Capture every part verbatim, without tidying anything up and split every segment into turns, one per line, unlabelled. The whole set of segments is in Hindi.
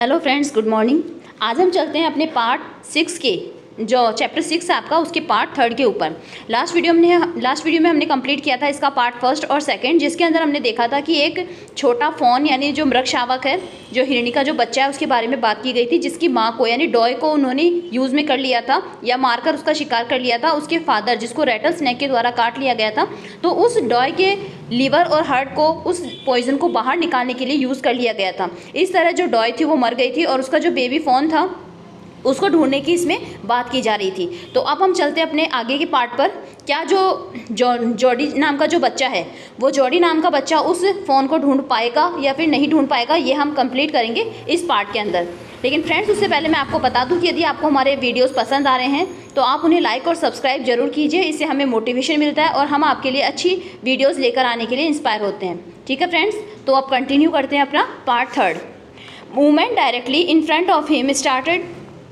Hello friends, good morning. आज हम चलते हैं अपने पार्ट सिक्स के जो चैप्टर सिक्स है आपका, उसके पार्ट थर्ड के ऊपर। लास्ट वीडियो हमने लास्ट वीडियो में हमने कंप्लीट किया था इसका पार्ट फर्स्ट और सेकंड, जिसके अंदर हमने देखा था कि एक छोटा फ़ोन यानी जो मृग शावक है, जो हिरणी का जो बच्चा है, उसके बारे में बात की गई थी, जिसकी माँ को यानी डॉय को उन्होंने यूज़ में कर लिया था या मारकर उसका शिकार कर लिया था। उसके फादर, जिसको रेटल स्नैक के द्वारा काट लिया गया था, तो उस डॉय के लीवर और हार्ट को, उस पॉइजन को बाहर निकालने के लिए यूज़ कर लिया गया था। इस तरह जो डॉय थी वो मर गई थी और उसका जो बेबी फ़ोन था उसको ढूंढने की इसमें बात की जा रही थी। तो अब हम चलते हैं अपने आगे के पार्ट पर। क्या जो जो जॉडी नाम का जो बच्चा है, वो जॉडी नाम का बच्चा उस फ़ोन को ढूंढ पाएगा या फिर नहीं ढूंढ पाएगा, ये हम कंप्लीट करेंगे इस पार्ट के अंदर। लेकिन फ्रेंड्स, उससे पहले मैं आपको बता दूं कि यदि आपको हमारे वीडियोस पसंद आ रहे हैं तो आप उन्हें लाइक और सब्सक्राइब जरूर कीजिए। इससे हमें मोटिवेशन मिलता है और हम आपके लिए अच्छी वीडियोज़ लेकर आने के लिए इंस्पायर होते हैं। ठीक है फ्रेंड्स, तो अब कंटिन्यू करते हैं अपना part third. Movement directly in front of him started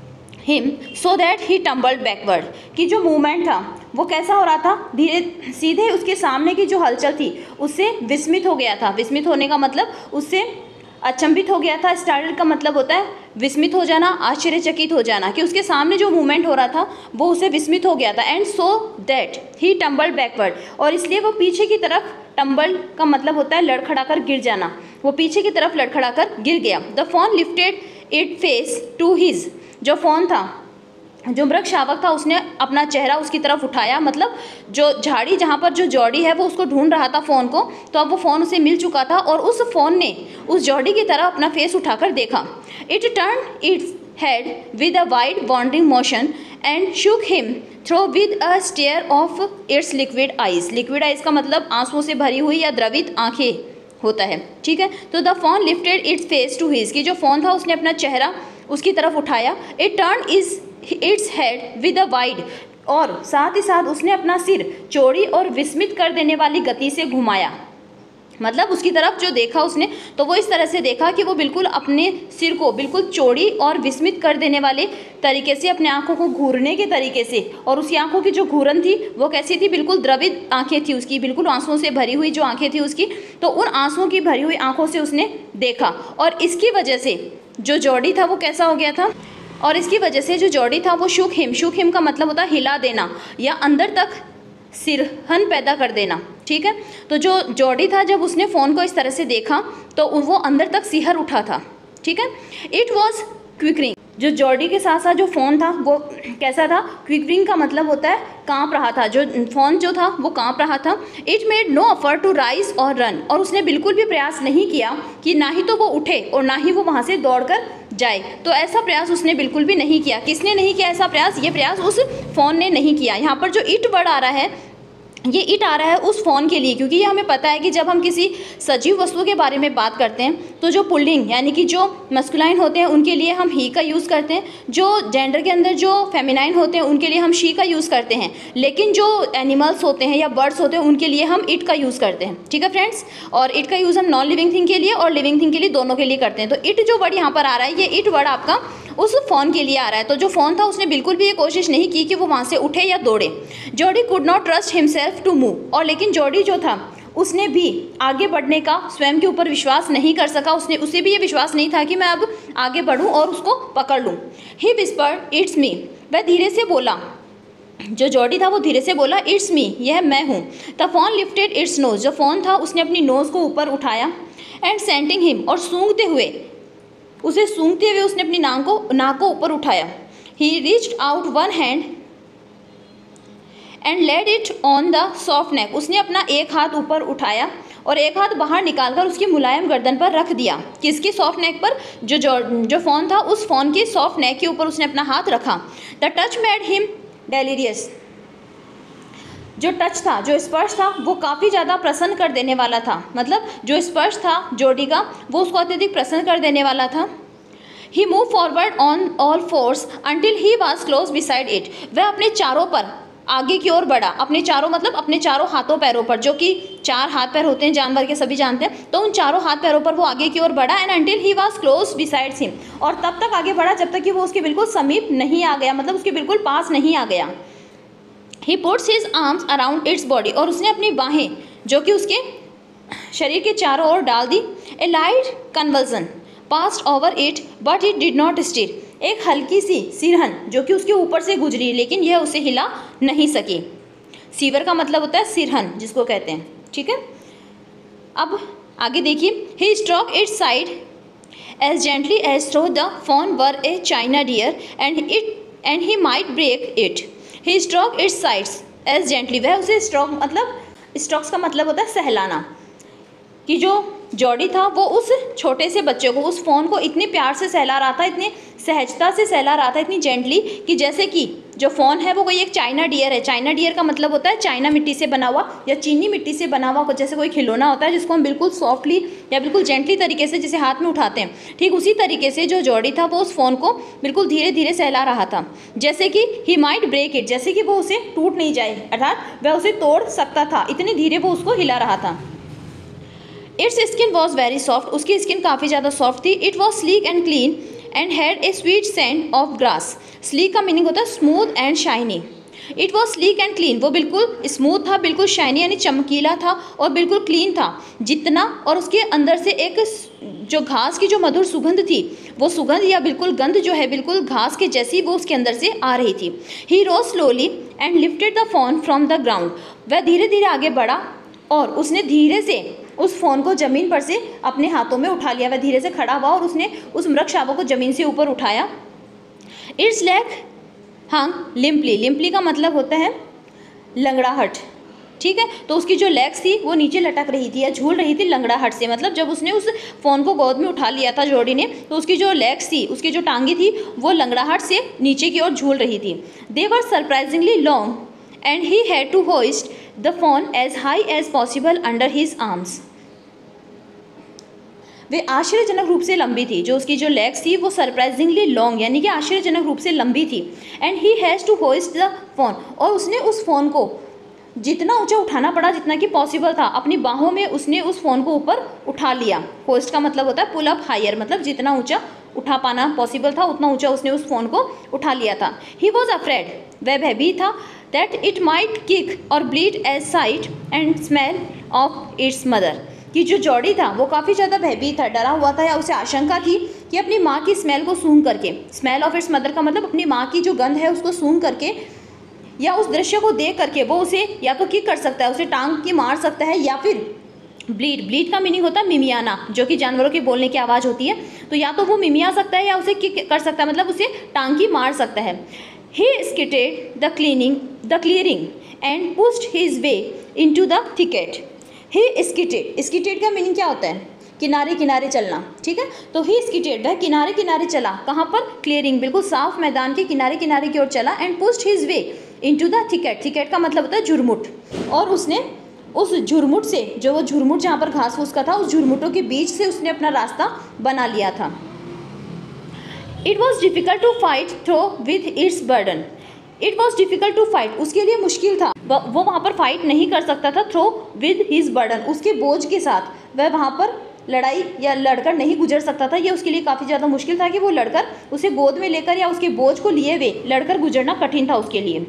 him so that he tumbled backward. कि जो मूवमेंट था वो कैसा हो रहा था, धीरे सीधे उसके सामने की जो हलचल थी उससे विस्मित हो गया था। विस्मित होने का मतलब उससे अचंभित हो गया था। स्टार्टल का मतलब होता है विस्मित हो जाना, आश्चर्यचकित हो जाना, कि उसके सामने जो मूवमेंट हो रहा था वो उसे विस्मित हो गया था। And so that he tumbled backward, और इसलिए वो पीछे की तरफ, टम्बल का मतलब होता है लड़खड़ा कर गिर जाना, वो पीछे की तरफ लड़खड़ा कर गिर गया। The fawn lifted it face to his, जो फ़ोन था, जो मृग शावक था, उसने अपना चेहरा उसकी तरफ उठाया, मतलब जो झाड़ी जहाँ पर जो जॉडी है वो उसको ढूंढ रहा था फ़ोन को, तो अब वो फ़ोन उसे मिल चुका था और उस फ़ोन ने उस जॉडी की तरफ अपना फेस उठाकर देखा। It turn its head with a wide wondering motion and shook him through with a stare of its liquid eyes. Liquid eyes का मतलब आंसुओं से भरी हुई या द्रवित आंखें होता है। ठीक है, तो the fawn lifted its face to his, की जो फ़ोन था उसने अपना चेहरा उसकी तरफ उठाया। It turn is its head with a wide, और साथ ही साथ उसने अपना सिर चौड़ी और विस्मित कर देने वाली गति से घुमाया। मतलब उसकी तरफ जो देखा उसने, तो वो इस तरह से देखा कि वो बिल्कुल अपने सिर को बिल्कुल चौड़ी और विस्मित कर देने वाले तरीके से, अपने आंखों को घूरने के तरीके से, और उसकी आंखों की जो घूरन थी वो कैसी थी, बिल्कुल द्रवित आंखें थी उसकी, बिल्कुल आंसुओं से भरी हुई जो आंखें थी उसकी। तो उन आंसुओं की भरी हुई आंखों से उसने देखा, और इसकी वजह से जो जॉडी था वो कैसा हो गया था, और इसकी वजह से जो जॉडी था वो शुक हिम, शुक हिम का मतलब होता है हिला देना या अंदर तक सिरहन पैदा कर देना। ठीक है, तो जो जॉडी था, जब उसने फ़ोन को इस तरह से देखा तो वो अंदर तक सिहर उठा था। ठीक है, इट वॉज क्विकरिंग, जो जॉडी के साथ साथ जो फ़ोन था वो कैसा था, क्विकरिंग का मतलब होता है कांप रहा था, जो फ़ोन जो था वो कांप रहा था। It made no effort to rise और रन, और उसने बिल्कुल भी प्रयास नहीं किया कि ना ही तो वो उठे और ना ही वो वहाँ से दौड़कर जाए। तो ऐसा प्रयास उसने बिल्कुल भी नहीं किया। किसने नहीं किया ऐसा प्रयास? ये प्रयास उस फ़ोन ने नहीं किया। यहाँ पर जो इट वर्ड आ रहा है, ये इट आ रहा है उस फ़ोन के लिए, क्योंकि ये हमें पता है कि जब हम किसी सजीव वस्तु के बारे में बात करते हैं तो जो पुल्लिंग यानी कि जो मस्कुलाइन होते हैं उनके लिए हम ही का यूज़ करते हैं, जो जेंडर के अंदर जो फेमिनाइन होते हैं उनके लिए हम शी का यूज़ करते हैं, लेकिन जो एनिमल्स होते हैं या बर्ड्स होते हैं उनके लिए हम इट का यूज़ करते हैं। ठीक है फ्रेंड्स, और इट का यूज़ हम नॉन लिविंग थिंग के लिए और लिविंग थिंग के लिए, दोनों के लिए करते हैं। तो इट जो वर्ड यहाँ पर आ रहा है, ये इट वर्ड आपका उस फ़ोन के लिए आ रहा है। तो जो फ़ोन था उसने बिल्कुल भी ये कोशिश नहीं की कि वो वहाँ से उठे या दौड़े। Jody could not trust himself to move, और लेकिन जॉडी जो था उसने भी आगे बढ़ने का स्वयं के ऊपर विश्वास नहीं कर सका। उसने उसे भी ये विश्वास नहीं था कि मैं अब आगे बढ़ूँ और उसको पकड़ लूँ। ही विस्पर्ड इट्स मी, वह धीरे से बोला, जो जॉडी था वो धीरे से बोला, इट्स मी, यह मैं हूँ। The fawn lifted its nose, जो फ़ोन था उसने अपनी नोज़ को ऊपर उठाया। एंड सेंटिंग हिम, और सूंघते हुए, उसे सूंघते हुए उसने अपनी नाक को नाक को ऊपर उठाया। He reached out one hand and laid it on the soft neck, उसने अपना एक हाथ ऊपर उठाया और एक हाथ बाहर निकालकर उसकी मुलायम गर्दन पर रख दिया। किसकी सॉफ्ट नेक पर? जो जो जो फ़ोन था उस फ़ोन की सॉफ्ट नेक के ऊपर उसने अपना हाथ रखा। The touch made him delirious, जो टच था, जो स्पर्श था, वो काफ़ी ज़्यादा प्रसन्न कर देने वाला था। मतलब जो स्पर्श था जॉडी का वो उसको अत्यधिक प्रसन्न कर देने वाला था। He move forward on all fours until he was close beside it, वह अपने चारों पर आगे की ओर बढ़ा। अपने चारों मतलब अपने चारों हाथों पैरों पर, जो कि चार हाथ पैर होते हैं जानवर के, सभी जानते हैं, तो उन चारों हाथ पैरों पर वो आगे की ओर बढ़ा। And until he was close besides him, और तब तक आगे बढ़ा जब तक कि वो उसके बिल्कुल समीप नहीं आ गया, मतलब उसके बिल्कुल पास नहीं आ गया। He puts his arms around its body, और उसने अपनी बाहें जो कि उसके शरीर के चारों ओर डाल दी। A light convulsion, passed over it but it did not stir. एक हल्की सी सिरहन जो कि उसके ऊपर से गुजरी लेकिन यह उसे हिला नहीं सकी। सीवर का मतलब होता है सिरहन जिसको कहते हैं, ठीक है। अब आगे देखिए, he stroke its side as gently as through the fawn were a china deer and it and he might break it. He stroke its sides as gently, वह उसे स्ट्रोक मतलब स्ट्रोक्स का मतलब होता है सहलाना, कि जो जॉडी था वो उस छोटे से बच्चे को, उस फ़ोन को इतने प्यार से सहला रहा था, इतनी सहजता से सहला रहा था, इतनी जेंटली, कि जैसे कि जो फ़ोन है वो कोई एक चाइना डियर है। चाइना डियर का मतलब होता है चाइना मिट्टी से बना हुआ या चीनी मिट्टी से बना हुआ जैसे कोई खिलौना होता है जिसको हम बिल्कुल सॉफ्टली या बिल्कुल जेंटली तरीके से जैसे हाथ में उठाते हैं, ठीक उसी तरीके से जो जॉडी था वो उस फ़ोन को बिल्कुल धीरे धीरे सहला रहा था। जैसे कि ही माइट ब्रेक इट, जैसे कि वो उसे टूट नहीं जाए, अर्थात वह उसे तोड़ सकता था, इतनी धीरे वो उसको हिला रहा था। Its skin was very soft, उसकी स्किन काफ़ी ज़्यादा सॉफ्ट थी। It was sleek and clean and had a sweet scent of grass. Sleek का मीनिंग होता है smooth and shiny. It was sleek and clean, वो बिल्कुल स्मूथ था, बिल्कुल शाइनी यानी चमकीला था और बिल्कुल क्लीन था जितना, और उसके अंदर से एक जो घास की जो मधुर सुगंध थी, वो सुगंध या बिल्कुल गंध जो है बिल्कुल घास के जैसी वो उसके अंदर से आ रही थी। He rose slowly and lifted the fawn from the ground, वह धीरे धीरे आगे बढ़ा और उसने धीरे से उस फ़ोन को ज़मीन पर से अपने हाथों में उठा लिया। वह धीरे से खड़ा हुआ और उसने उस मृग शावक को ज़मीन से ऊपर उठाया। इट्स लेग हंग लिम्पली, लिम्पली का मतलब होता है लंगड़ाहट, ठीक है। तो उसकी जो लेग्स थी वो नीचे लटक रही थी या झूल रही थी लंगड़ाहट से, मतलब जब उसने उस फ़ोन को गोद में उठा लिया था जॉडी ने, तो उसकी जो लेग्स थी, उसकी जो टांगी थी वो लंगड़ाहट से नीचे की ओर झूल रही थी। They were surprisingly long and he had to hoist the fawn as high as possible under his arms. वे आश्चर्यजनक रूप से लंबी थी, जो उसकी जो लेग्स थी वो सरप्राइजिंगली लॉन्ग यानी कि आश्चर्यजनक रूप से लंबी थी। And he has to hoist the fawn, और उसने उस फ़ोन को जितना ऊंचा उठाना पड़ा जितना कि पॉसिबल था, अपनी बाहों में उसने उस फ़ोन को ऊपर उठा लिया। होइस्ट का मतलब होता है पुल अप हायर, मतलब जितना ऊंचा उठा पाना पॉसिबल था उतना ऊंचा उसने उस फ़ोन को उठा लिया था। ही वॉज अफ्रेड, वह भयभीत था, that it might kick or bleat as sight and smell of its mother, कि जो जॉडी था वो काफ़ी ज़्यादा भयभीत था, डरा हुआ था या उसे आशंका थी कि अपनी माँ की स्मेल को सूंघ करके, स्मेल ऑफ इट्स मदर का मतलब अपनी माँ की जो गंध है उसको सूंघ करके या उस दृश्य को देख करके वो उसे या तो किक कर सकता है, उसे टांग के मार सकता है, या फिर ब्लीड, ब्लीड का मीनिंग होता है मिमियाना, जो कि जानवरों के बोलने की आवाज़ होती है। तो या तो वो मिमिया सकता है या उसे किक कर सकता है, मतलब उसे टांग की मार सकता है। He skirted the cleaning the clearing and pushed his way into the thicket. He skirted, skirted का मीनिंग क्या होता है? किनारे किनारे चलना, ठीक है। तो ही स्किटेड, वह किनारे किनारे चला, कहाँ पर? क्लियरिंग, बिल्कुल साफ मैदान के किनारे किनारे की ओर चला। And pushed his way into the thicket, thicket का मतलब होता है झुरमुट, और उसने उस झुरमुट से, जो वो झुरमुट जहाँ पर घास फूस का था, उस झुरमुटों के बीच से उसने अपना रास्ता बना लिया था। It was difficult to fight through with its burden, it was difficult to fight, उसके लिए मुश्किल था, वो वहाँ पर फाइट नहीं कर सकता था। थ्रो विद हिज बर्डन, उसके बोझ के साथ वह वहाँ पर लड़ाई या लड़कर नहीं गुजर सकता था। ये उसके लिए काफ़ी ज़्यादा मुश्किल था कि वो लड़कर उसे गोद में लेकर या उसके बोझ को लिए हुए लड़कर गुजरना कठिन था उसके लिए।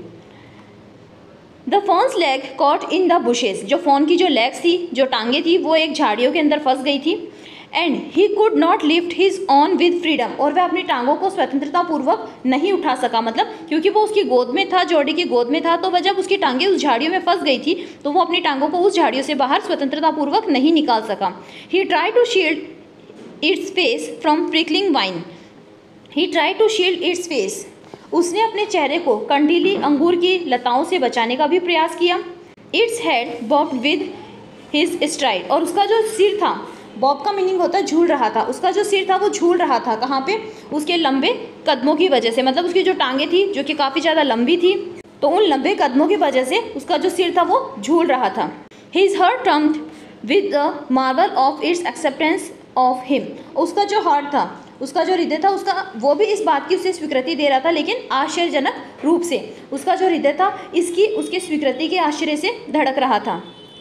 The fawn's leg caught in the bushes, जो फ़ोन की जो लेग्स थी, जो टांगे थी, वो एक झाड़ियों के अंदर फंस गई थी। And he could not lift his own with freedom, और वह अपनी टांगों को स्वतंत्रतापूर्वक नहीं उठा सका, मतलब क्योंकि वो उसकी गोद में था, जॉडी की गोद में था, तो वह जब उसकी टांगें उस झाड़ियों में फंस गई थी तो वो अपनी टांगों को उस झाड़ियों से बाहर स्वतंत्रतापूर्वक नहीं निकाल सका। He try to shield its face from prickling vine, he try to shield its face, उसने अपने चेहरे को कंडीली अंगूर की लताओं से बचाने का भी प्रयास किया। Its head bobbed with his stride, और उसका जो सिर था, बॉब का मीनिंग होता है झूल रहा था, उसका जो सिर था वो झूल रहा था, कहाँ पे? उसके लंबे कदमों की वजह से, मतलब उसकी जो टांगे थी जो कि काफ़ी ज़्यादा लंबी थी, तो उन लंबे कदमों की वजह से उसका जो सिर था वो झूल रहा था। His heart thumped with the marvel of its acceptance of him, उसका जो हार्ट था, उसका जो हृदय था, उसका वो भी इस बात की उसे स्वीकृति दे रहा था, लेकिन आश्चर्यजनक रूप से उसका जो हृदय था इसकी उसकी स्वीकृति के आश्चर्य से धड़क रहा था।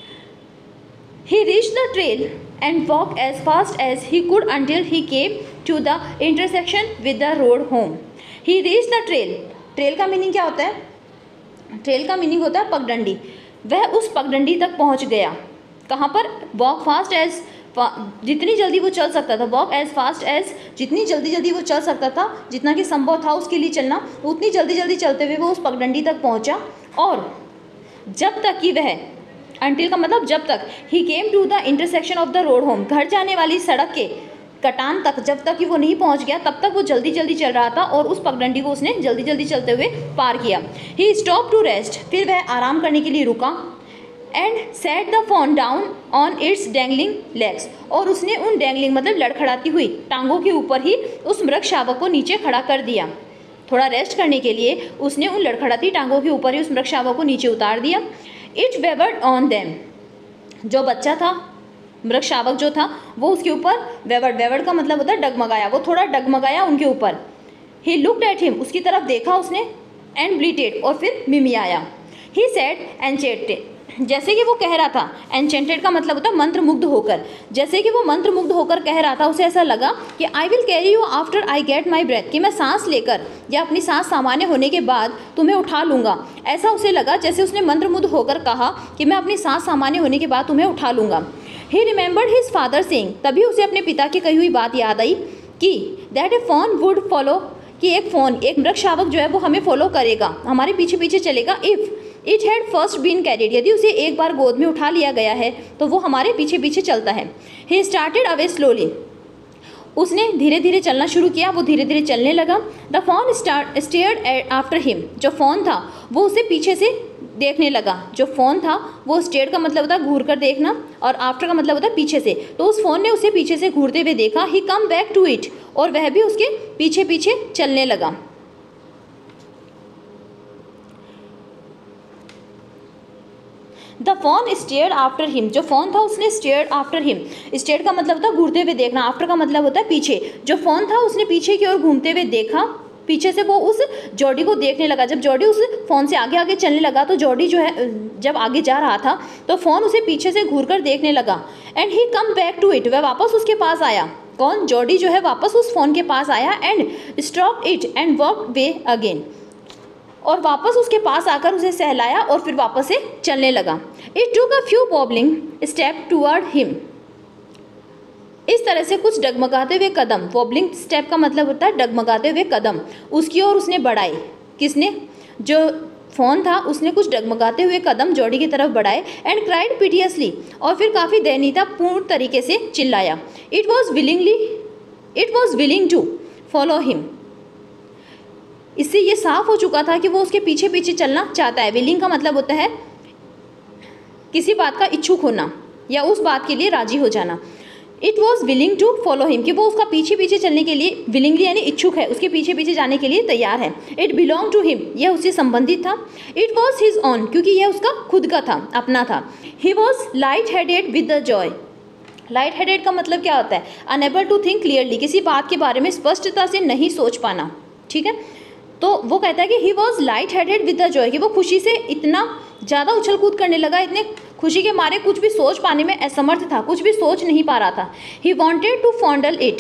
He reached the trail and walked as fast as he could until he came to the intersection with the road home. He reached the trail. Trail का मीनिंग क्या होता है? ट्रेल का मीनिंग होता है पगडंडी। वह उस पगडंडी तक पहुंच गया। कहाँ पर? Walk fast as जितनी जल्दी वो चल सकता था, वॉक एज फास्ट एज, जितनी जल्दी जल्दी वो चल सकता था, जितना कि संभव था उसके लिए चलना, उतनी जल्दी जल्दी चलते हुए वो उस पगडंडी तक पहुंचा। और जब तक कि वह, अंटिल का मतलब जब तक, he came to the intersection of the road home, घर जाने वाली सड़क के कटान तक जब तक कि वो नहीं पहुंच गया तब तक वो जल्दी जल्दी चल रहा था और उस पगडंडी को उसने जल्दी जल्दी चलते हुए पार किया। ही स्टॉप टू रेस्ट, फिर वह आराम करने के लिए रुका। And set the fawn down on its dangling legs, और उसने उन डैंगलिंग मतलब लड़खड़ाती हुई टांगों के ऊपर ही उस मृग शावक को नीचे खड़ा कर दिया। थोड़ा रेस्ट करने के लिए उसने उन लड़खड़ाती टांगों के ऊपर ही उस मृग शावक को नीचे उतार दिया। इट वेवर्ड ऑन देम, जो बच्चा था, मृग शावक जो था, वो उसके ऊपर वेवर्ड, वेवर्ड का मतलब होता है डगमगाया, वो थोड़ा डगमगाया उनके ऊपर। ही लुक्ड एट हिम, उसकी तरफ देखा उसने, एंड ब्लीटेड, और फिर मिमियाया। ही सेड एंचेंटेड, जैसे कि वो कह रहा था, एंचेंटेड का मतलब होता है मंत्रमुग्ध होकर, जैसे कि वो मंत्रमुग्ध होकर कह रहा था, उसे ऐसा लगा कि I will carry you after I get my breath, कि मैं सांस लेकर या अपनी सांस सामान्य होने के बाद तुम्हें उठा लूँगा। ऐसा उसे लगा जैसे उसने मंत्रमुग्ध होकर कहा कि मैं अपनी सांस सामान्य होने के बाद तुम्हें उठा लूँगा। He remembered his father saying, तभी उसे अपने पिता की कही हुई बात याद आई कि that a fawn would follow, कि एक फ़ोन, एक मृग शावक जो है वो हमें फॉलो करेगा, हमारे पीछे पीछे चलेगा। If it had first been carried, यदि उसे एक बार गोद में उठा लिया गया है तो वो हमारे पीछे पीछे चलता है। ही स्टार्टेड अवे स्लोली, उसने धीरे धीरे चलना शुरू किया, वो धीरे धीरे चलने लगा। The fawn start stared after him, जो फ़ोन था वो उसे पीछे से देखने लगा। जो फ़ोन था वो स्टेयर्ड का मतलब होता है घूर कर देखना, और आफ्टर का मतलब होता है पीछे से, तो उस फ़ोन ने उसे पीछे से घूरते हुए देखा। He come back to it, और वह भी उसके पीछे पीछे चलने लगा। The fawn stared after him, जो फ़ोन था उसने स्टेयर्ड आफ्टर हिम, स्टेयर्ड का मतलब होता है घूरते हुए देखना, आफ्टर का मतलब होता है पीछे। जो फ़ोन था उसने पीछे की ओर घूमते हुए देखा, पीछे से वो उस जॉडी को देखने लगा। जब जॉडी उस फ़ोन से आगे आगे चलने लगा तो जॉडी जो है जब आगे जा रहा था तो फ़ोन उसे पीछे से घूर कर देखने लगा। And he come back to it, वह वापस उसके पास आया। कौन? जॉडी जो है वापस उस फ़ोन के पास आया। And stop it and walk way again, और वापस उसके पास आकर उसे सहलाया और फिर वापस से चलने लगा। It took a few wobbling step toward him, इस तरह से कुछ डगमगाते हुए कदम, वॉबलिंग स्टेप का मतलब होता है डगमगाते हुए कदम, उसकी ओर उसने बढ़ाए। किसने? जो फ़ोन था उसने कुछ डगमगाते हुए कदम जॉडी की तरफ बढ़ाए। एंड क्राइड पिटियसली, और फिर काफ़ी दयनीयतापूर्ण तरीके से चिल्लाया। It was willingly it was willing to follow him, इससे ये साफ हो चुका था कि वो उसके पीछे पीछे चलना चाहता है। विलिंग का मतलब होता है किसी बात का इच्छुक होना या उस बात के लिए राजी हो जाना। It was willing to follow him, कि वो उसका पीछे पीछे चलने के लिए विलिंगली यानी इच्छुक है, उसके पीछे पीछे जाने के लिए तैयार है। इट बिलोंग टू हिम, यह उससे संबंधित था। इट वॉज हिज ऑन, क्योंकि यह उसका खुद का था, अपना था। He was light headed with the joy, light headed का मतलब क्या होता है? अनेबल टू थिंक क्लियरली, किसी बात के बारे में स्पष्टता से नहीं सोच पाना। ठीक है, तो वो कहता है कि he was light headed with the joy, कि वो खुशी से इतना ज़्यादा उछल कूद करने लगा, इतने खुशी के मारे कुछ भी सोच पाने में असमर्थ था, कुछ भी सोच नहीं पा रहा था। He wanted to fondle it,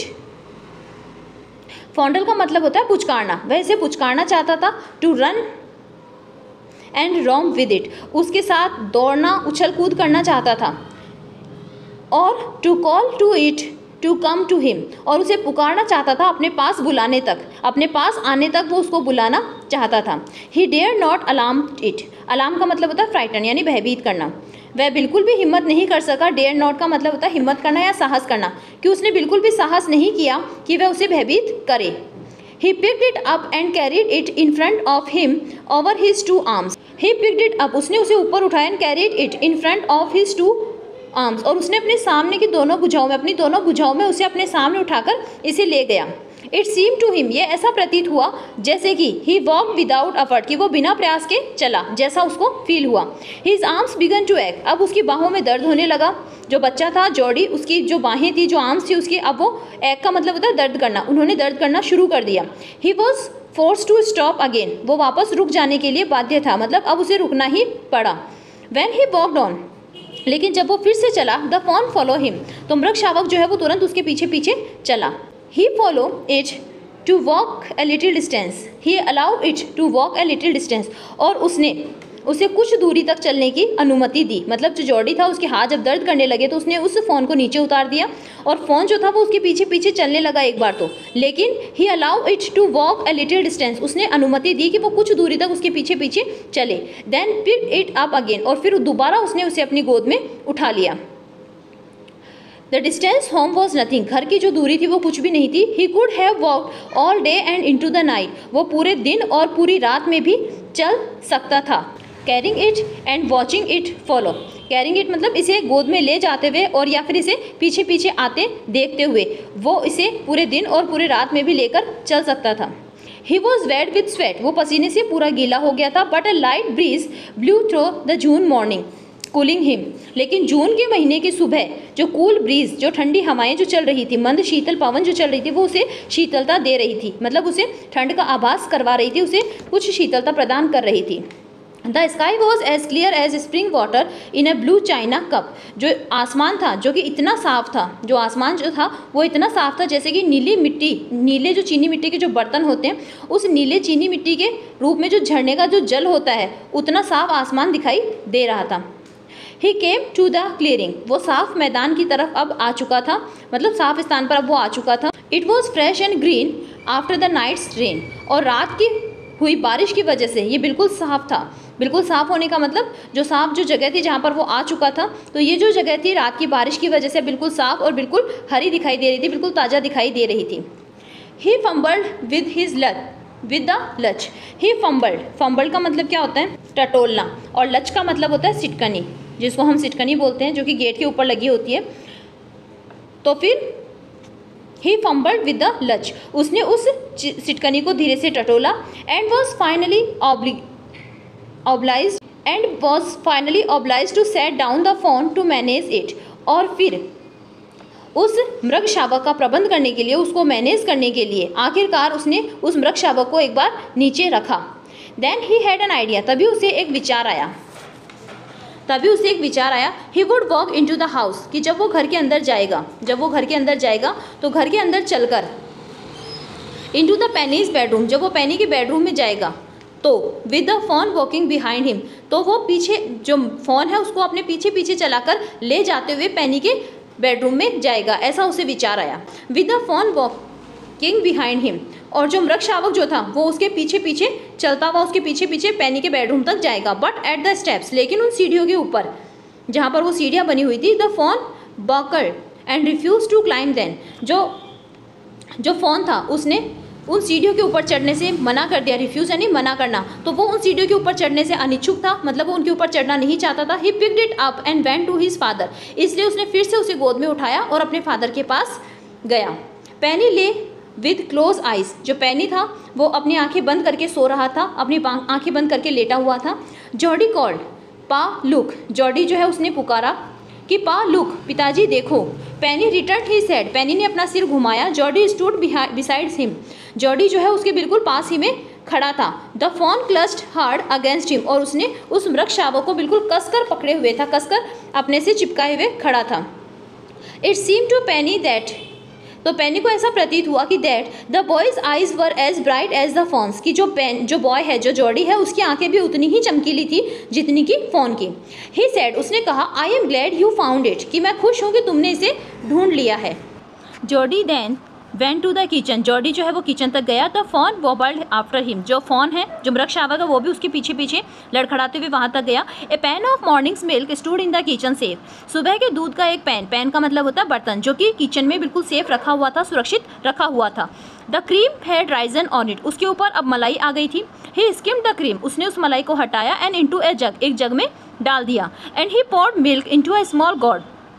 fondle का मतलब होता है पुचकारना, वह इसे पुचकारना चाहता था। To run and roam with it, उसके साथ दौड़ना उछल कूद करना चाहता था। और to call to it to come to him, और उसे पुकारना चाहता था अपने पास बुलाने तक, अपने पास आने तक वो उसको बुलाना चाहता था। He dare not alarm it, alarm का मतलब होता है फ्राइटन यानी भयभीत करना, वह बिल्कुल भी हिम्मत नहीं कर सका। डेयर नॉट का मतलब होता है हिम्मत करना या साहस करना, कि उसने बिल्कुल भी साहस नहीं किया कि वह उसे भयभीत करे। He picked it up and carried it in front of him over his two arms, he picked it up, उसने उसे ऊपर उठाया। And carried it in front of his two arms, और उसने अपने सामने की दोनों भुजाओं में, अपनी दोनों भुजाओं में उसे अपने सामने उठाकर इसे ले गया। इट सीम टू हिम, ये ऐसा प्रतीत हुआ जैसे कि ही वॉक विदाउट अफर्ट, कि वो बिना प्रयास के चला, जैसा उसको फील हुआ। हिज आर्म्स बिगन टू एक्ट, अब उसकी बाहों में दर्द होने लगा। जो बच्चा था जॉडी, उसकी जो बाहें थी, जो आर्म्स थी उसकी, अब वो एक्ट का मतलब होता है दर्द करना, उन्होंने दर्द करना शुरू कर दिया। He was force to stop again, वो वापस रुक जाने के लिए बाध्य था, मतलब अब उसे रुकना ही पड़ा। वेन ही वॉकड ऑन, लेकिन जब वो फिर से चला, द फॉन फॉलो हिम, तो मृग शावक जो है वो तुरंत उसके पीछे पीछे चला। He follow it to walk a little distance, he allow it to walk a little distance, और उसने उसे कुछ दूरी तक चलने की अनुमति दी। मतलब जो जॉर्डी था उसके हाथ जब दर्द करने लगे तो उसने उस फ़ोन को नीचे उतार दिया और फ़ोन जो था वो उसके पीछे पीछे चलने लगा एक बार तो, लेकिन he allow it to walk a little distance, उसने अनुमति दी कि वो कुछ दूरी तक उसके पीछे पीछे चले। Then pick it up again, और फिर दोबारा उसने उसे अपनी गोद में उठा लिया। The distance home was nothing, घर की जो दूरी थी वो कुछ भी नहीं थी। He could have walked all day and into the night, वो पूरे दिन और पूरी रात में भी चल सकता था। Carrying it and watching it follow, carrying it मतलब इसे गोद में ले जाते हुए और या फिर इसे पीछे पीछे आते देखते हुए वो इसे पूरे दिन और पूरे रात में भी लेकर चल सकता था। He was wet with sweat, वो पसीने से पूरा गीला हो गया था। But a light breeze blew through the June morning cooling him, लेकिन जून के महीने की सुबह जो कूल ब्रीज, जो ठंडी हवाएं जो चल रही थी, मंद शीतल पवन जो चल रही थी वो उसे शीतलता दे रही थी, मतलब उसे ठंड का आभास करवा रही थी, उसे कुछ शीतलता प्रदान कर रही थी। The sky was as clear as spring water in a blue china cup, जो आसमान था जो कि इतना साफ था, जो आसमान जो था वो इतना साफ था जैसे कि नीली मिट्टी, नीले जो चीनी मिट्टी के जो बर्तन होते हैं उस नीले चीनी मिट्टी के रूप में जो झरने का जो जल होता है उतना साफ आसमान दिखाई दे रहा था। He came to the clearing, वो साफ मैदान की तरफ अब आ चुका था, मतलब साफ स्थान पर अब वो आ चुका था। It was fresh and green after the night's rain, और रात की हुई बारिश की वजह से ये बिल्कुल साफ था। बिल्कुल साफ होने का मतलब जो साफ जो जगह थी जहाँ पर वो आ चुका था, तो ये जो जगह थी रात की बारिश की वजह से बिल्कुल साफ और बिल्कुल हरी दिखाई दे रही थी, बिल्कुल ताज़ा दिखाई दे रही थी। He fumbled with his latch with the latch, he fumbled, fumbled का मतलब क्या होता है? टटोलना, और लच का मतलब होता है सिटकनी, जिसको हम सिटकनी बोलते हैं, जो कि गेट के ऊपर लगी होती है। तो फिर ही फंबल्ड विद द लच, उसने उस सिटकनी को धीरे से टटोला। And was finally oblige and was finally oblige to set down the fawn to manage it, और फिर उस मृग शावक का प्रबंध करने के लिए, उसको मैनेज करने के लिए आखिरकार उसने उस मृग शावक को एक बार नीचे रखा। Then he had an idea, तभी उसे एक विचार आया तभी उसे एक विचार आया he would walk into the house, कि जब वो घर के अंदर जाएगा जब वो घर के अंदर जाएगा तो घर के अंदर चलकर into the Penny's bedroom, जब वो पेनी के बेडरूम में जाएगा तो with the fawn walking behind him, तो वो पीछे जो फ़ोन है उसको अपने पीछे पीछे चलाकर ले जाते हुए पेनी के बेडरूम में जाएगा, ऐसा उसे विचार आया। With the fawn walking behind him, और जो मृग शावक जो था वो उसके पीछे पीछे चलता हुआ उसके पीछे पीछे पेनी के बेडरूम तक जाएगा। बट एट द स्टेप्स, लेकिन उन सीढ़ियों के ऊपर जहाँ पर वो सीढ़ियाँ बनी हुई थी, the fawn buckled and refuse to climb them, जो जो फ़ोन था उसने उन सीढ़ियों के ऊपर चढ़ने से मना कर दिया। रिफ्यूज़ यानी मना करना, तो वो उन सीढ़ियों के ऊपर चढ़ने से अनिच्छुक था, मतलब वो उनके ऊपर चढ़ना नहीं चाहता था। He picked it up and went to his father, इसलिए उसने फिर से उसे गोद में उठाया और अपने फादर के पास गया। पेनी ले विद क्लोज आइज, जो पेनी था वो अपनी आंखें बंद करके सो रहा था, अपनी आंखें बंद करके लेटा हुआ था। Jody called Pa look, Jody जो है उसने पुकारा कि पा लुक, पिताजी देखो। Penny return his head, Penny ने अपना सिर घुमाया। Jody stood besides him, Jody जो है उसके बिल्कुल पास ही में खड़ा था। The fawn closed hard against him, और उसने उस मृग शावक को बिल्कुल कसकर पकड़े हुए था, कसकर अपने से चिपकाए हुए खड़ा था। It seem to Penny that, तो पेनी को ऐसा प्रतीत हुआ कि that the boy's eyes were as bright as the fawn's, की जो पेन जो बॉय है जो जॉर्डी है उसकी आंखें भी उतनी ही चमकीली थी जितनी कि फ़ोन की। ही सेड, उसने कहा I am glad you found it, कि मैं खुश हूँ कि तुमने इसे ढूंढ लिया है। Jody then went to the kitchen, Jody जो है वो किचन तक गया। The fawn wobbled after him, जो फ़ोन है जो मृग शावक है वो भी उसके पीछे पीछे लड़खड़ाते हुए वहाँ तक गया। A pan of morning's milk stood in the kitchen safe, सुबह के दूध का एक पैन, पैन का मतलब होता है बर्तन, जो कि किचन में बिल्कुल सेफ रखा हुआ था, सुरक्षित रखा हुआ था। The cream had risen on it, उसके ऊपर अब मलाई आ गई थी। ही स्किम्ड द क्रीम, उसने उस मलाई को हटाया एंड इंटू ए जग, एक जग में डाल दिया। And he poured milk into a small gourd,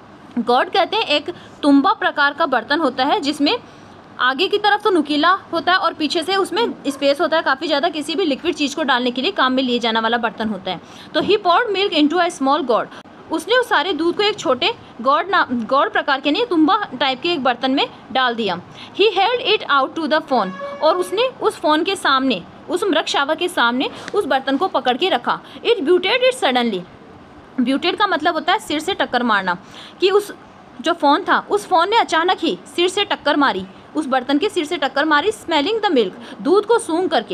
gourd कहते हैं एक तुम्बा प्रकार का बर्तन होता है जिसमें आगे की तरफ तो नुकीला होता है और पीछे से उसमें स्पेस होता है काफ़ी ज़्यादा, किसी भी लिक्विड चीज़ को डालने के लिए काम में लिए जाने वाला बर्तन होता है। तो he poured milk into a small gourd, उसने उस सारे दूध को एक छोटे गॉड ना गॉड प्रकार के नहीं तुम्बा टाइप के एक बर्तन में डाल दिया। He held it out to the fawn, और उसने उस फ़ोन के सामने, उस मृग शावक के सामने उस बर्तन को पकड़ के रखा। It butted it suddenly, butted का मतलब होता है सिर से टक्कर मारना, कि उस जो फ़ोन था उस फ़ोन ने अचानक ही सिर से टक्कर मारी, उस बर्तन के सिर से टक्कर मारी। स्मेलिंग द मिल्क, दूध को सूंघ करके।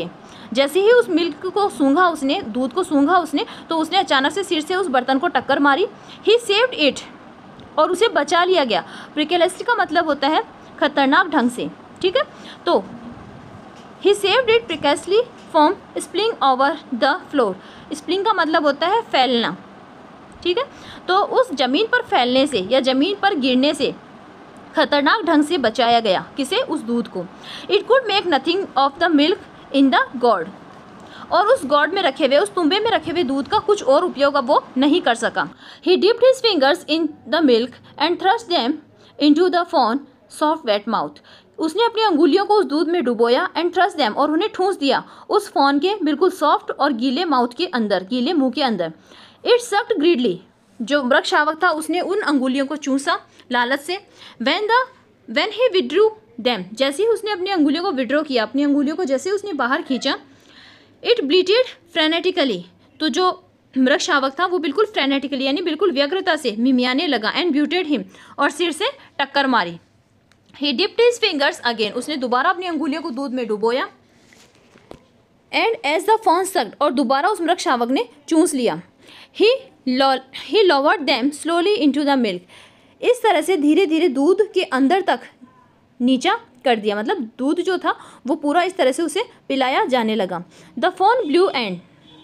जैसे ही उस मिल्क को सूंघा उसने, दूध को सूंघा उसने, तो उसने अचानक से सिर से उस बर्तन को टक्कर मारी। ही सेव्ड इट, और उसे बचा लिया गया। प्रिकेलेस्ली का मतलब होता है खतरनाक ढंग से, ठीक है। तो he saved it precariously from spilling over the floor. Spilling का मतलब होता है फैलना, ठीक है। तो उस ज़मीन पर फैलने से या ज़मीन पर गिरने से खतरनाक ढंग से बचाया गया। किसे? उस दूध को। It could make nothing of the milk in the gourd, और उस गॉड में रखे हुए, उस तुंबे में रखे हुए दूध का कुछ और उपयोग अब वो नहीं कर सका। He dipped his fingers in the milk and thrust them into the fawn soft wet mouth. उसने अपनी अंगुलियों को उस दूध में डुबोया एंड थ्रस्ट देम, और उन्हें ठूंस दिया उस फॉन के बिल्कुल सॉफ्ट और गीले माउथ के अंदर, गीले मुंह के अंदर। इट सक्ड ग्रीडली, जो मृग शावक था उसने उन अंगुलियों को चूसा लालच से। When the when he withdrew them, जैसे ही उसने अपनी अंगुलियों को विड्रॉ किया, अपनी अंगुलियों को जैसे उसने बाहर खींचा, इट ब्लीटेड फ्रेनेटिकली, तो जो मृग शावक था वो बिल्कुल फ्रेनेटिकली यानी बिल्कुल व्यग्रता से मिमियाने लगा। एंड ब्यूटेड हिम, और सिर से टक्कर मारी। He dipped his fingers again, उसने दोबारा अपनी अंगुलियों को दूध में डुबोया। And as the fawn sucked, और दोबारा उस मृग शावक ने चूस लिया। He he lowered them slowly into the milk, इस तरह से धीरे धीरे दूध के अंदर तक नीचा कर दिया, मतलब दूध जो था वो पूरा इस तरह से उसे पिलाया जाने लगा। The fawn blew and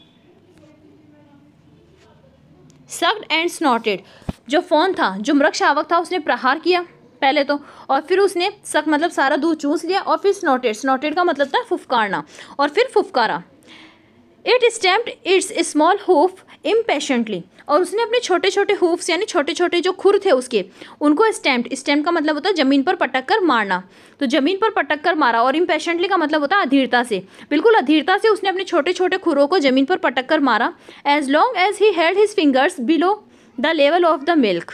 sucked and snorted, जो फॉन था, जो मृग शावक था, उसने प्रहार किया पहले तो, और फिर उसने सक मतलब सारा दूध चूस लिया, और फिर स्नॉटेड, स्नॉटेड का मतलब था फुफकारना, और फिर फुफकारा। It stamped its small hoof impatiently, और उसने अपने छोटे छोटे हूफ्स यानी छोटे छोटे जो खुर थे उसके, उनको स्टैम्प्ड, स्टैम्प का मतलब होता है ज़मीन पर पटक कर मारना, तो ज़मीन पर पटक कर मारा। और इम्पेशेंटली का मतलब होता है अधीरता से, बिल्कुल अधीरता से उसने अपने छोटे छोटे खुरों को ज़मीन पर पटक कर मारा। As long as he held his fingers below the level of the milk,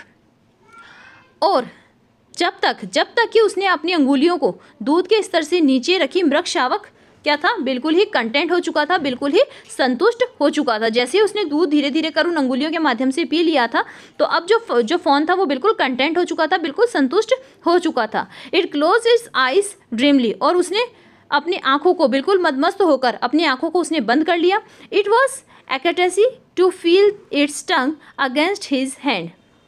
और जब तक जब तक कि उसने अपनी अंगुलियों को दूध के स्तर से नीचे रखी, मृग शावक क्या था? बिल्कुल ही कंटेंट हो चुका था, बिल्कुल ही संतुष्ट हो चुका था। जैसे ही उसने दूध धीरे धीरे कर उन अंगुलियों के माध्यम से पी लिया था, तो अब जो जो फॉन था वो बिल्कुल कंटेंट हो चुका था, बिल्कुल संतुष्ट हो चुका था। It close its eyes dreamily, और उसने अपनी आंखों को बिल्कुल मदमस्त होकर अपनी आंखों को उसने बंद कर लिया। It was ecstasy to feel its tongue against his hand,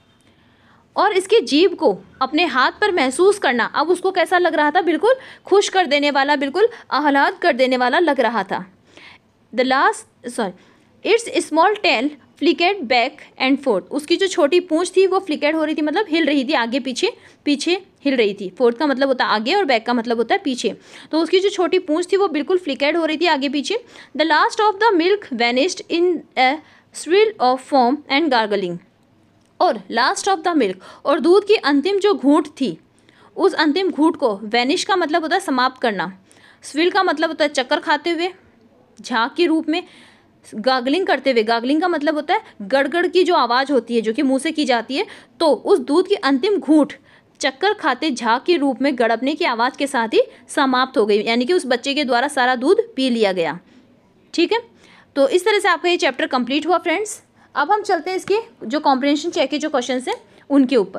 और इसके जीभ को अपने हाथ पर महसूस करना अब उसको कैसा लग रहा था? बिल्कुल खुश कर देने वाला, बिल्कुल आह्लाद कर देने वाला लग रहा था। The last sorry its small tail flickered back and forth, उसकी जो छोटी पूंछ थी वो फ्लिकेड हो रही थी, मतलब हिल रही थी, आगे पीछे पीछे हिल रही थी। फोर्थ का मतलब होता है आगे और बैक का मतलब होता है पीछे, तो उसकी जो छोटी पूंछ थी वो बिल्कुल फ्लिकेड हो रही थी आगे पीछे। The last of the milk vanished in a swirl of foam and gurgling, और लास्ट ऑफ द मिल्क, और दूध की अंतिम जो घूंट थी, उस अंतिम घूंट को, वैनिश का मतलब होता है समाप्त करना, स्विल का मतलब होता है चक्कर खाते हुए, झाग के रूप में, गागलिंग करते हुए, गागलिंग का मतलब होता है गड़गड़ की जो आवाज़ होती है जो कि मुंह से की जाती है, तो उस दूध की अंतिम घूंट चक्कर खाते झाग के रूप में गड़पने की आवाज़ के साथ ही समाप्त हो गई, यानी कि उस बच्चे के द्वारा सारा दूध पी लिया गया। ठीक है, तो इस तरह से आपका ये चैप्टर कंप्लीट हुआ फ्रेंड्स। अब हम चलते हैं इसके जो कॉम्प्रिहेंशन चेक के जो क्वेश्चन हैं उनके ऊपर।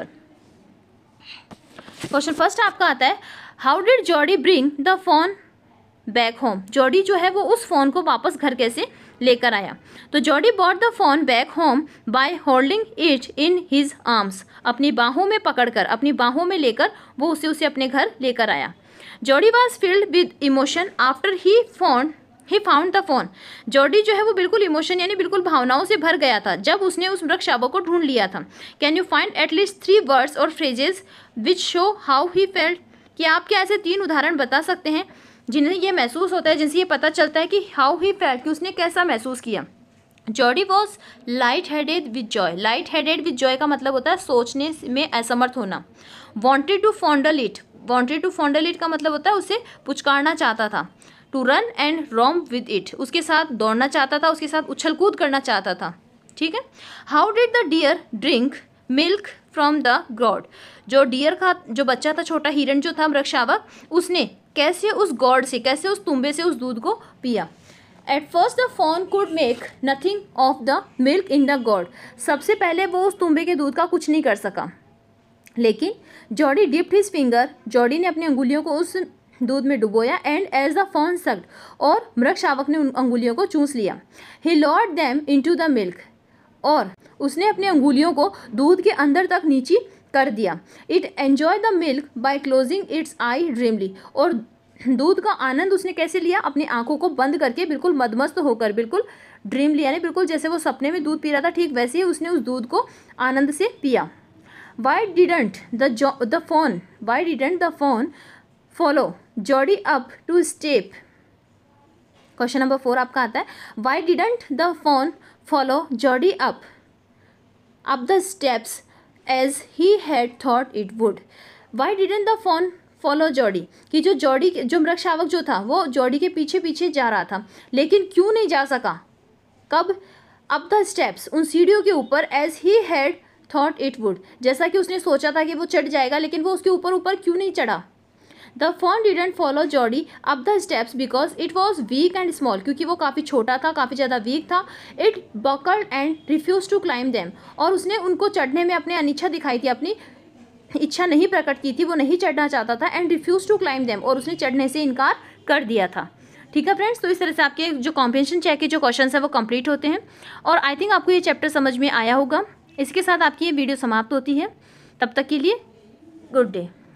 क्वेश्चन फर्स्ट आपका आता है, how did Jody bring the fawn back home, Jody जो है वो उस फ़ोन को वापस घर कैसे लेकर आया? तो Jody brought the fawn back home by holding it in his arms, अपनी बाहों में पकड़कर, अपनी बाहों में लेकर वो उसे उसे अपने घर लेकर आया। Jody was filled with emotion after he fawn he found the fawn, Jody जो है वो बिल्कुल इमोशन यानी बिल्कुल भावनाओं से भर गया था जब उसने उस मृग शावक को ढूंढ लिया था। Can you find at least three words और phrases which show how he felt, क्या आप क्या ऐसे तीन उदाहरण बता सकते हैं जिन्हें ये महसूस होता है, जिनसे ये पता चलता है कि हाउ ही फेल्ट, कि उसने कैसा महसूस किया। Jody was light headed with joy, light headed with joy का मतलब होता है सोचने में असमर्थ होना। Wanted to fondle it, wanted to fondle it का मतलब होता है उसे पुचकारना चाहता था। To run and roam with it, उसके साथ दौड़ना चाहता था, उसके साथ उछल कूद करना चाहता था। ठीक है, how did the deer drink milk from the gourd, जो डियर का जो बच्चा था, छोटा हिरण जो था मृग शावक, उसने कैसे उस गॉड से, कैसे उस तुम्बे से उस दूध को पिया। At first the fawn could make nothing of the milk in the gourd, सबसे पहले वो उस तुम्बे के दूध का कुछ नहीं कर सका, लेकिन Jody dipped his finger, Jody ने अपनी अंगुलियों को उस दूध में डुबोया and as the fawn sucked, और मृग शावक ने उन अंगुलियों को चूस लिया। He lowered them into the milk, और उसने अपनी अंगुलियों को दूध के अंदर तक नीची कर दिया। It enjoy the milk by closing its eye dreamily, और दूध का आनंद उसने कैसे लिया? अपनी आंखों को बंद करके, बिल्कुल मदमस्त होकर, बिल्कुल ड्रीमली यानी बिल्कुल जैसे वो सपने में दूध पी रहा था, ठीक वैसे ही उसने उस दूध को आनंद से पिया। Why didn't the the fawn why didn't the fawn follow Jody up to step. Question number four आपका आता है, why didn't the fawn follow Jody up up the steps as he had thought it would. Why didn't the fawn follow Jody, कि जो जॉडी जो मृग शावक जो था वो जॉडी के पीछे पीछे जा रहा था, लेकिन क्यों नहीं जा सका? कब? अप द स्टेप्स, उन सीढ़ियों के ऊपर, as he had thought it would, जैसा कि उसने सोचा था कि वो चढ़ जाएगा, लेकिन वो उसके ऊपर ऊपर क्यों नहीं चढ़ा? The fawn didn't follow Jody up the steps because it was weak and small, क्योंकि वो काफ़ी छोटा था, काफ़ी ज़्यादा वीक था। It buckled and refuse to climb them, और उसने उनको चढ़ने में अपनी अनिच्छा दिखाई थी, अपनी इच्छा नहीं प्रकट की थी, वो नहीं चढ़ना चाहता था। And refuse to climb them, और उसने चढ़ने से इनकार कर दिया था। ठीक है फ्रेंड्स, तो इस तरह से आपके जो कॉम्प्रिहेंशन चेक के जो क्वेश्चन है वो कंप्लीट होते हैं, और आई थिंक आपको ये चैप्टर समझ में आया होगा। इसके साथ आपकी ये वीडियो समाप्त होती है, तब तक के लिए गुड डे।